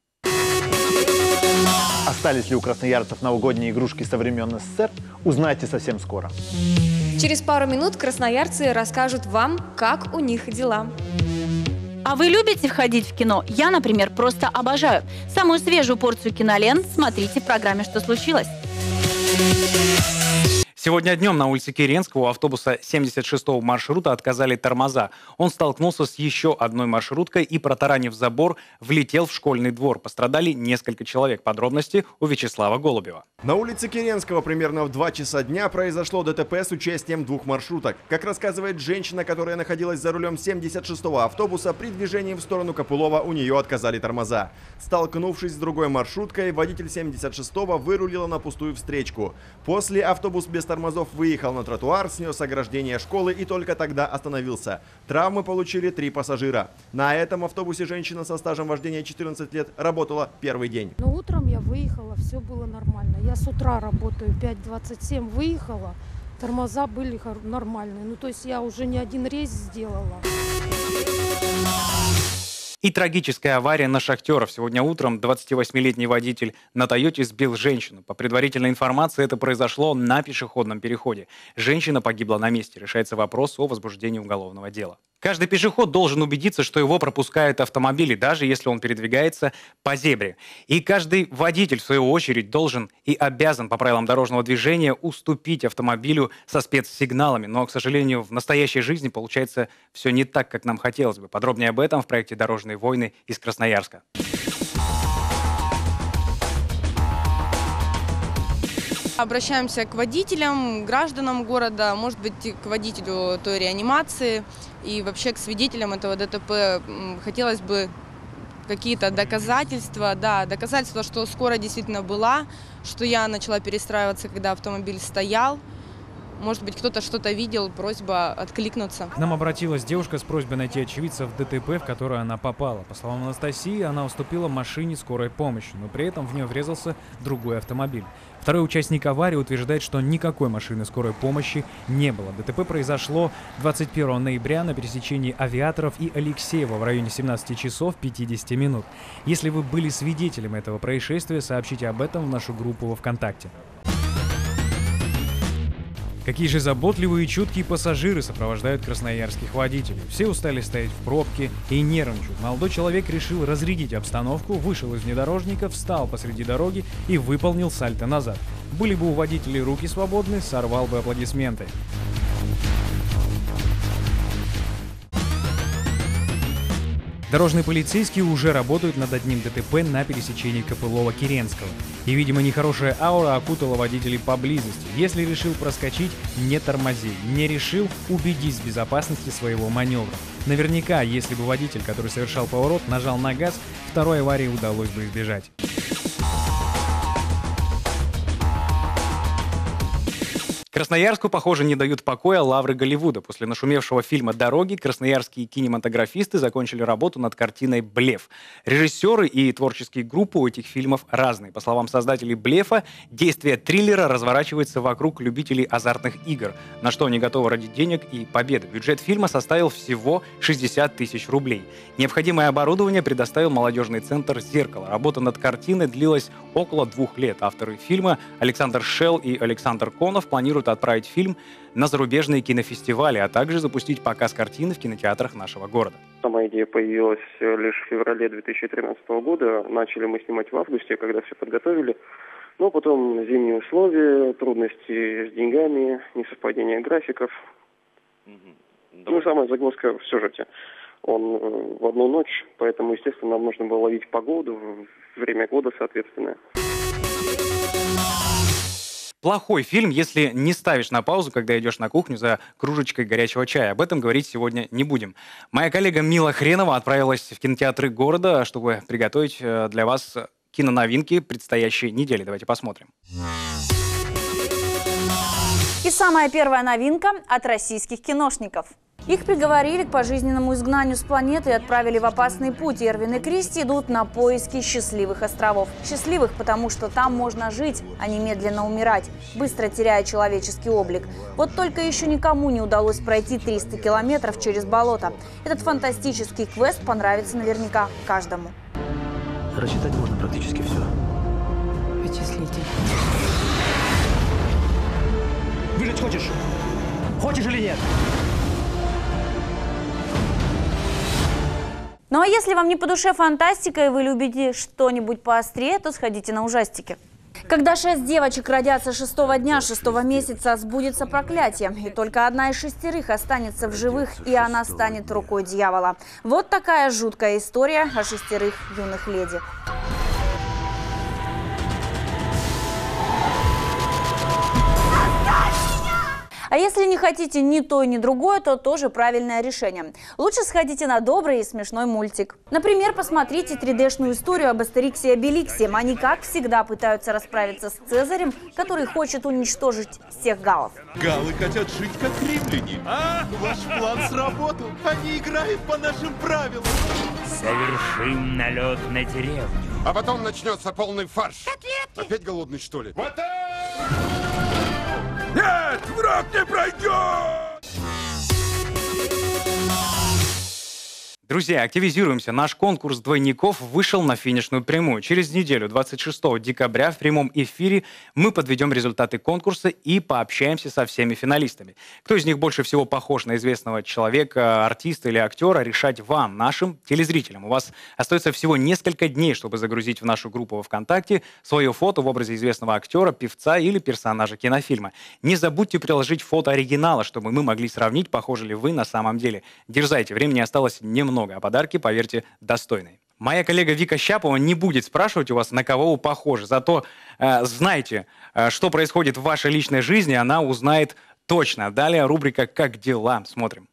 Остались ли у красноярцев новогодние игрушки со времен эс эс эс эр, узнаете совсем скоро. Через пару минут красноярцы расскажут вам, как у них дела. А вы любите ходить в кино? Я, например, просто обожаю. Самую свежую порцию кинолент смотрите в программе «Что случилось?». Сегодня днем на улице Киренского у автобуса семьдесят шестого маршрута отказали тормоза. Он столкнулся с еще одной маршруткой и, протаранив забор, влетел в школьный двор. Пострадали несколько человек. Подробности у Вячеслава Голубева. На улице Киренского примерно в два часа дня произошло дэ тэ пэ с участием двух маршруток. Как рассказывает женщина, которая находилась за рулем семьдесят шестого автобуса, при движении в сторону Копылова у нее отказали тормоза. Столкнувшись с другой маршруткой, водитель семьдесят шестого вырулила на пустую встречку. После автобус без тормозов тормозов выехал на тротуар, снес ограждение школы и только тогда остановился. Травмы получили три пассажира. На этом автобусе женщина со стажем вождения четырнадцать лет работала первый день. Но утром я выехала, все было нормально. Я с утра работаю, пять двадцать семь выехала, тормоза были нормальные. Ну то есть я уже не один рейс сделала. И трагическая авария на шахтеров. Сегодня утром двадцативосьмилетний водитель на Тойоте сбил женщину. По предварительной информации, это произошло на пешеходном переходе. Женщина погибла на месте. Решается вопрос о возбуждении уголовного дела. Каждый пешеход должен убедиться, что его пропускают автомобили, даже если он передвигается по зебре. И каждый водитель, в свою очередь, должен и обязан по правилам дорожного движения уступить автомобилю со спецсигналами. Но, к сожалению, в настоящей жизни получается все не так, как нам хотелось бы. Подробнее об этом в проекте «Дорожные войны» из Красноярска. Обращаемся к водителям, гражданам города, может быть, к водителю той реанимации и вообще к свидетелям этого дэ тэ пэ. Хотелось бы какие-то доказательства, да, доказательства, что скорая действительно была, что я начала перестраиваться, когда автомобиль стоял. Может быть, кто-то что-то видел, просьба откликнуться. К нам обратилась девушка с просьбой найти очевидца в дэ тэ пэ, в которое она попала. По словам Анастасии, она уступила машине скорой помощи, но при этом в нее врезался другой автомобиль. Второй участник аварии утверждает, что никакой машины скорой помощи не было. дэ тэ пэ произошло двадцать первого ноября на пересечении Авиаторов и Алексеева в районе семнадцати часов пятидесяти минут. Если вы были свидетелем этого происшествия, сообщите об этом в нашу группу во ВКонтакте. Какие же заботливые и чуткие пассажиры сопровождают красноярских водителей. Все устали стоять в пробке и нервничают. Молодой человек решил разрядить обстановку, вышел из внедорожника, встал посреди дороги и выполнил сальто назад. Были бы у водителей руки свободны, сорвал бы аплодисменты. Дорожные полицейские уже работают над одним ДТП на пересечении Копылова-Керенского. И, видимо, нехорошая аура окутала водителей поблизости. Если решил проскочить, не тормози. Не решил, убедись в безопасности своего маневра. Наверняка, если бы водитель, который совершал поворот, нажал на газ, второй аварии удалось бы избежать. Красноярску, похоже, не дают покоя лавры Голливуда. После нашумевшего фильма «Дороги» красноярские кинематографисты закончили работу над картиной «Блеф». Режиссеры и творческие группы у этих фильмов разные. По словам создателей «Блефа», действие триллера разворачивается вокруг любителей азартных игр, на что они готовы ради денег и победы. Бюджет фильма составил всего шестьдесят тысяч рублей. Необходимое оборудование предоставил молодежный центр «Зеркало». Работа над картиной длилась около двух лет. Авторы фильма Александр Шелл и Александр Конов планируют отправить фильм на зарубежные кинофестивали, а также запустить показ картины в кинотеатрах нашего города. Сама идея появилась лишь в феврале две тысячи тринадцатого года. Начали мы снимать в августе, когда все подготовили. Но потом зимние условия, трудности с деньгами, несовпадение графиков. Mm-hmm. Ну, самая загвоздка в сюжете. Он в одну ночь, поэтому, естественно, нам нужно было ловить погоду, время года соответственное. Плохой фильм, если не ставишь на паузу, когда идешь на кухню за кружечкой горячего чая. Об этом говорить сегодня не будем. Моя коллега Мила Хренова отправилась в кинотеатры города, чтобы приготовить для вас киноновинки предстоящей недели. Давайте посмотрим. И самая первая новинка от российских киношников. Их приговорили к пожизненному изгнанию с планеты и отправили в опасный путь. Эрвин и Кристи идут на поиски счастливых островов. Счастливых, потому что там можно жить, а не медленно умирать, быстро теряя человеческий облик. Вот только еще никому не удалось пройти триста километров через болото. Этот фантастический квест понравится наверняка каждому. Рассчитать можно практически все. Вычислитель. Выжить хочешь? Хочешь или нет? Ну а если вам не по душе фантастика и вы любите что-нибудь поострее, то сходите на ужастики. Когда шесть девочек родятся шестого дня шестого месяца, сбудется проклятие. И только одна из шестерых останется в живых, и она станет рукой дьявола. Вот такая жуткая история о шестерых юных леди. А если не хотите ни то, ни другое, то тоже правильное решение. Лучше сходите на добрый и смешной мультик. Например, посмотрите три дэ-шную историю об Астериксе и Обеликсе. Они, как всегда, пытаются расправиться с Цезарем, который хочет уничтожить всех галлов. Галлы хотят жить как римляне. А, ваш план сработал. Они играют по нашим правилам. Совершим налет на деревню. А потом начнется полный фарш. Котлетки. Опять голодный, что ли? Вот так! Нет, враг не пройдет! Друзья, активизируемся. Наш конкурс двойников вышел на финишную прямую. Через неделю, двадцать шестого декабря, в прямом эфире мы подведем результаты конкурса и пообщаемся со всеми финалистами. Кто из них больше всего похож на известного человека, артиста или актера, решать вам, нашим телезрителям. У вас остается всего несколько дней, чтобы загрузить в нашу группу во ВКонтакте свое фото в образе известного актера, певца или персонажа кинофильма. Не забудьте приложить фото оригинала, чтобы мы могли сравнить, похожи ли вы на самом деле. Дерзайте, времени осталось немного. Много, а подарки, поверьте, достойные. Моя коллега Вика Щапова не будет спрашивать у вас, на кого вы похожи. Зато э, знайте, э, что происходит в вашей личной жизни, она узнает точно. Далее рубрика «Как дела?». Смотрим.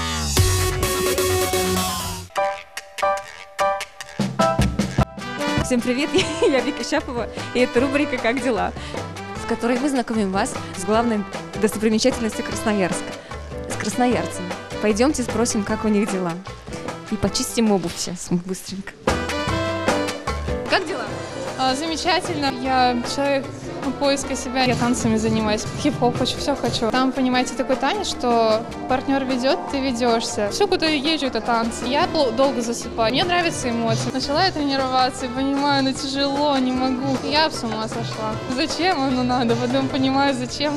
Всем привет, я Вика Щапова, и это рубрика «Как дела?», в которой мы знакомим вас с главной достопримечательностью Красноярска, с красноярцами. Пойдемте спросим, как у них дела. И почистим обувь сейчас быстренько. Как дела? А, замечательно. Я человек поиска себя. Я танцами занимаюсь. Хип-хоп хочу, все хочу. Там, понимаете, такой танец, что партнер ведет, ты ведешься. Все, куда я езжу, это танцы. Я долго засыпаю. Мне нравятся эмоции. Начала я тренироваться и понимаю, ну тяжело, не могу. Я с ума сошла. Зачем оно надо? Потом понимаю, зачем.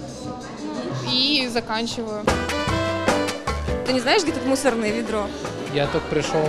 И заканчиваю. Ты не знаешь, где тут мусорное ведро? Я только пришел.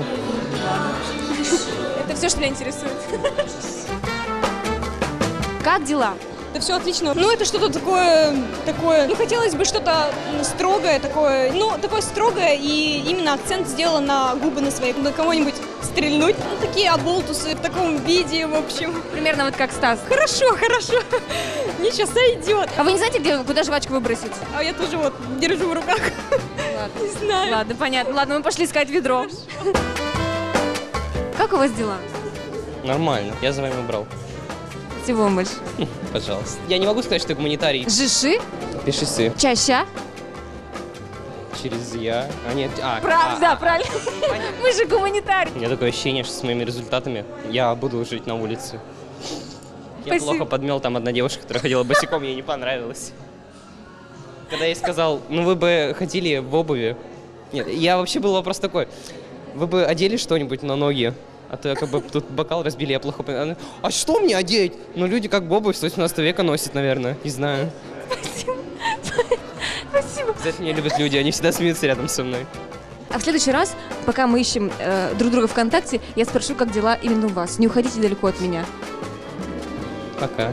Это все, что меня интересует. Как дела? Да все отлично. Ну, это что-то такое, такое, ну, хотелось бы что-то строгое такое, ну, такое строгое, и именно акцент сделан на губы на свои, на кого-нибудь стрельнуть. Ну, такие оболтусы в таком виде, в общем. Примерно вот как Стас. Хорошо, хорошо. Ничего, сойдет. А вы не знаете, где, куда жвачку выбросить? А я тоже вот держу в руках. Ладно. Не знаю. Ладно, понятно. Ладно, мы пошли искать ведро. Как у вас дела? Нормально. Я за вами убрал. Всего вам больше. Пожалуйста. Я не могу сказать, что я гуманитарий. Жиши? Пишисы. Чаща? Через я. А нет. А, Прав, а, да, а, правильно. Мы же гуманитарии. У меня такое ощущение, что с моими результатами я буду жить на улице. Я Спасибо. плохо подмел, там одна девушка, которая ходила босиком, ей не понравилось. Когда я ей сказал, ну вы бы ходили в обуви. Нет, я вообще был вопрос такой. Вы бы одели что-нибудь на ноги? А то я как бы тут бокал разбили, я плохо понял. А что мне одеть? Ну люди как бы обувь с восемнадцатого века носят, наверное. Не знаю. Спасибо. Спасибо. За это меня любят люди, они всегда смеются рядом со мной. А в следующий раз, пока мы ищем э, друг друга ВКонтакте, я спрошу, как дела именно у вас. Не уходите далеко от меня. Пока.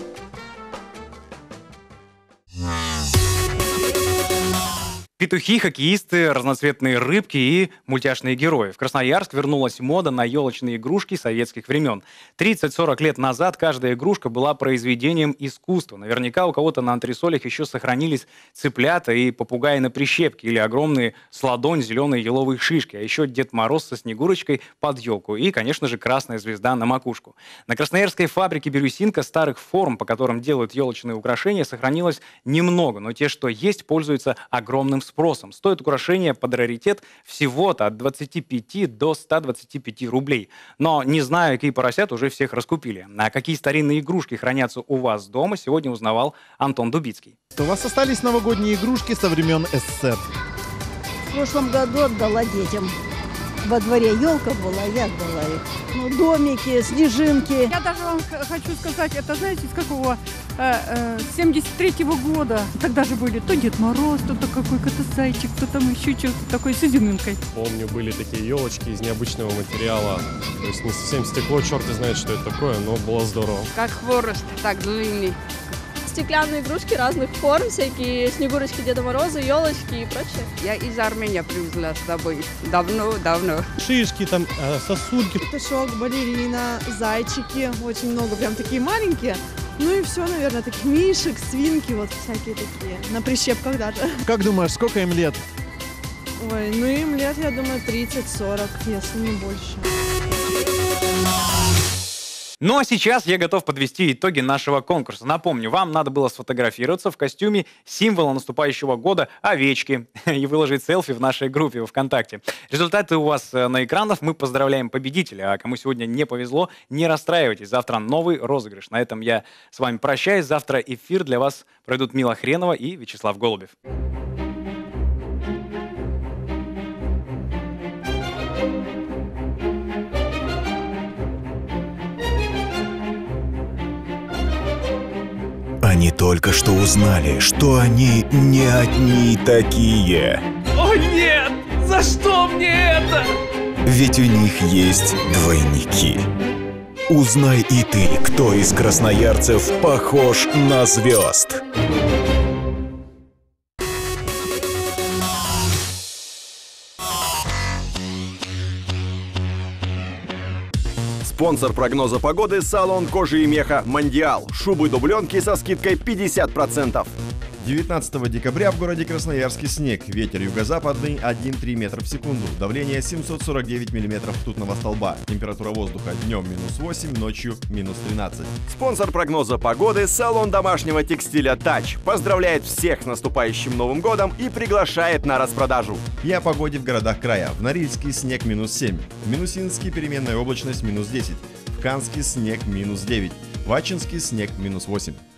Петухи, хоккеисты, разноцветные рыбки и мультяшные герои. В Красноярск вернулась мода на елочные игрушки советских времен. тридцать-сорок лет назад каждая игрушка была произведением искусства. Наверняка у кого-то на антресолях еще сохранились цыплята и попугаи на прищепке или огромные с ладонь зеленые еловые шишки, а еще Дед Мороз со Снегурочкой под елку и, конечно же, красная звезда на макушку. На красноярской фабрике «Бирюсинка» старых форм, по которым делают елочные украшения, сохранилось немного, но те, что есть, пользуются огромным спросом. Стоит украшение под раритет всего-то от двадцати пяти до ста двадцати пяти рублей. Но не знаю, какие поросят уже всех раскупили. А какие старинные игрушки хранятся у вас дома, сегодня узнавал Антон Дубицкий. У вас остались новогодние игрушки со времен СССР? В прошлом году отдала детям. Во дворе елка была, я отдала их. Ну, домики, снежинки. Я даже вам хочу сказать, это знаете, с какого? семьдесят третьего года. Тогда же были то Дед Мороз, то какой-то зайчик, то там еще что-то такое с изюминкой. Помню, были такие елочки из необычного материала. То есть не совсем стекло, черт знает, что это такое, но было здорово. Как хворост, так длинный. Стеклянные игрушки разных форм, всякие Снегурочки, Деда Мороза, елочки и прочее. Я из Армении привезла с собой. Давно-давно. Шишки, там сосульки. Петушок, балерина, зайчики, очень много, прям такие маленькие. Ну и все, наверное, таких мишек, свинки, вот всякие такие, на прищепках даже. Как думаешь, сколько им лет? Ой, ну им лет, я думаю, тридцать-сорок, если не больше. Ну а сейчас я готов подвести итоги нашего конкурса. Напомню, вам надо было сфотографироваться в костюме символа наступающего года овечки и выложить селфи в нашей группе во ВКонтакте. Результаты у вас на экранах. Мы поздравляем победителя. А кому сегодня не повезло, не расстраивайтесь. Завтра новый розыгрыш. На этом я с вами прощаюсь. Завтра эфир для вас пройдут Мила Хренова и Вячеслав Голубев. Они только что узнали, что они не одни такие. О нет! За что мне это? Ведь у них есть двойники. Узнай и ты, кто из красноярцев похож на звезд. Спонсор прогноза погоды – салон кожи и меха «Мондиал». Шубы-дубленки со скидкой пятьдесят процентов. девятнадцатого декабря в городе Красноярске снег. Ветер юго-западный один и три метра в секунду. Давление семьсот сорок девять миллиметров ртутного столба. Температура воздуха днем минус восемь, ночью минус тринадцать. Спонсор прогноза погоды – салон домашнего текстиля «Тач». Поздравляет всех с наступающим Новым годом и приглашает на распродажу. И о погоде в городах края. В Норильске снег минус семь. В Минусинске переменная облачность минус десять. В Канске снег минус девять. В Ачинске снег минус восемь.